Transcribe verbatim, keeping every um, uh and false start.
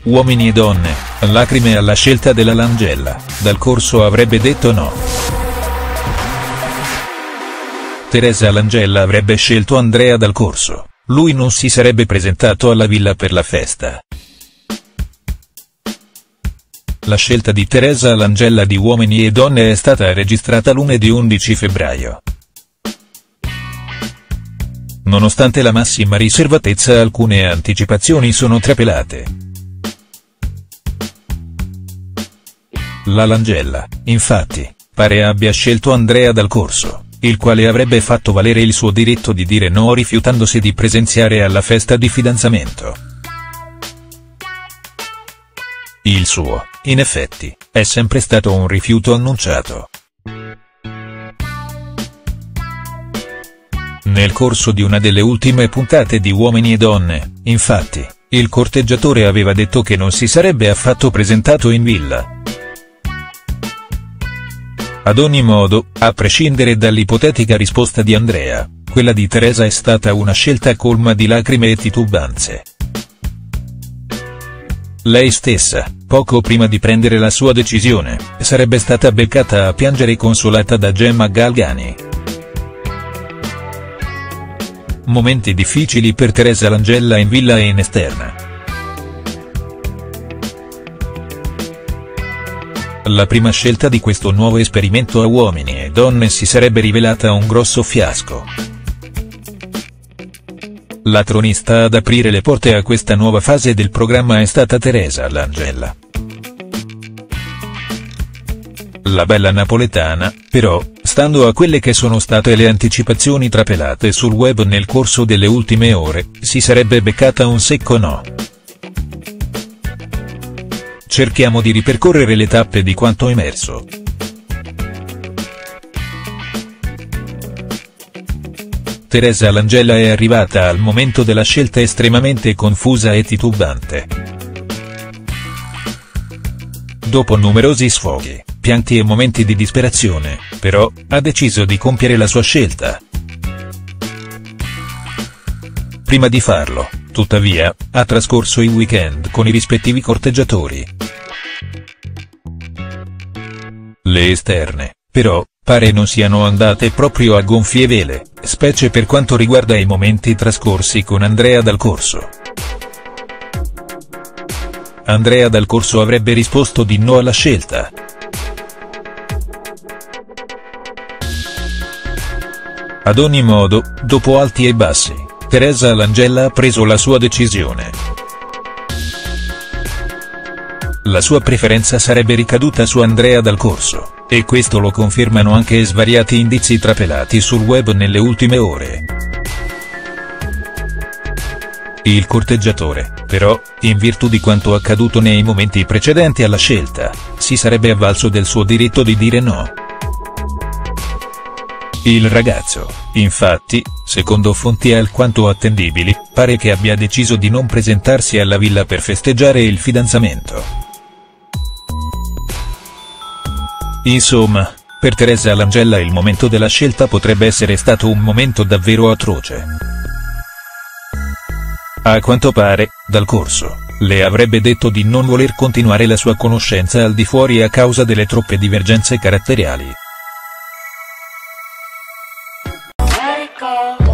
Uomini e donne, lacrime alla scelta della Langella, Dal Corso avrebbe detto no. Teresa Langella avrebbe scelto Andrea Dal Corso, lui non si sarebbe presentato alla villa per la festa. La scelta di Teresa Langella di Uomini e Donne è stata registrata lunedì undici febbraio. Nonostante la massima riservatezza, alcune anticipazioni sono trapelate. La Langella, infatti, pare abbia scelto Andrea Dal Corso, il quale avrebbe fatto valere il suo diritto di dire no rifiutandosi di presenziare alla festa di fidanzamento. Il suo, in effetti, è sempre stato un rifiuto annunciato. Nel corso di una delle ultime puntate di Uomini e Donne, infatti, il corteggiatore aveva detto che non si sarebbe affatto presentato in villa. Ad ogni modo, a prescindere dall'ipotetica risposta di Andrea, quella di Teresa è stata una scelta colma di lacrime e titubanze. Lei stessa, poco prima di prendere la sua decisione, sarebbe stata beccata a piangere consolata da Gemma Galgani. Momenti difficili per Teresa Langella in villa e in esterna. La prima scelta di questo nuovo esperimento a Uomini e Donne si sarebbe rivelata un grosso fiasco. La tronista ad aprire le porte a questa nuova fase del programma è stata Teresa Langella. La bella napoletana, però, stando a quelle che sono state le anticipazioni trapelate sul web nel corso delle ultime ore, si sarebbe beccata un secco no. Cerchiamo di ripercorrere le tappe di quanto emerso. Teresa Langella è arrivata al momento della scelta estremamente confusa e titubante. Dopo numerosi sfoghi, pianti e momenti di disperazione, però, ha deciso di compiere la sua scelta. Prima di farlo, tuttavia, ha trascorso i weekend con i rispettivi corteggiatori. Le esterne, però, pare non siano andate proprio a gonfie vele, specie per quanto riguarda i momenti trascorsi con Andrea Dal Corso. Andrea Dal Corso avrebbe risposto di no alla scelta. Ad ogni modo, dopo alti e bassi, Teresa Langella ha preso la sua decisione. La sua preferenza sarebbe ricaduta su Andrea Dal Corso, e questo lo confermano anche svariati indizi trapelati sul web nelle ultime ore. Il corteggiatore, però, in virtù di quanto accaduto nei momenti precedenti alla scelta, si sarebbe avvalso del suo diritto di dire no. Il ragazzo, infatti, secondo fonti alquanto attendibili, pare che abbia deciso di non presentarsi alla villa per festeggiare il fidanzamento. Insomma, per Teresa Langella il momento della scelta potrebbe essere stato un momento davvero atroce. A quanto pare, Dal Corso le avrebbe detto di non voler continuare la sua conoscenza al di fuori a causa delle troppe divergenze caratteriali. Let it go.